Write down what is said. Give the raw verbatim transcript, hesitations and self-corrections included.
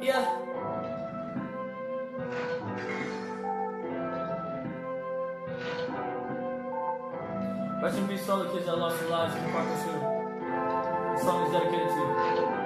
Yeah. Rest in peace to all the kids that lost their lives in the Parkland shooting. This song is dedicated to you.